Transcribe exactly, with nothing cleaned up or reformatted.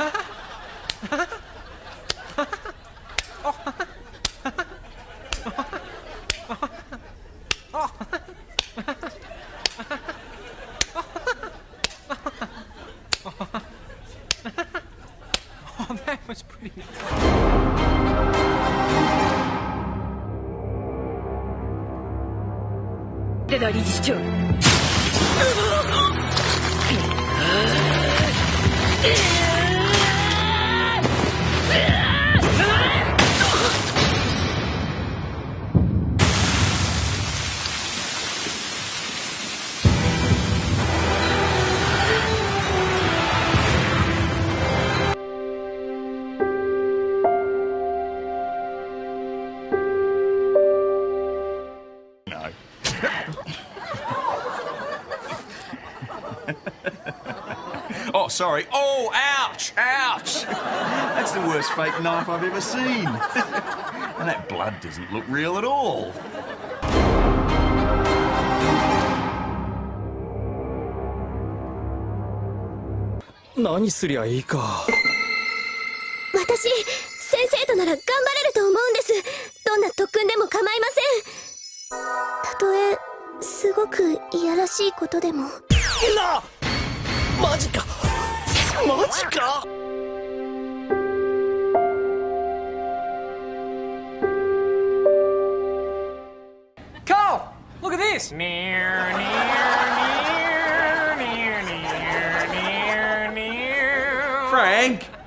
Oh, that was pretty. Did I just do? Oh, sorry. Oh, ouch! Ouch! That's the worst fake knife I've ever seen. And that blood doesn't look real at all. Whatすりゃいいか。 私、先生となら頑張れると思うんです。どんな特訓でも構いません。たとえすごくいやらしいことでも。 な、マジか。マジか。 Carl, look at this. Frank.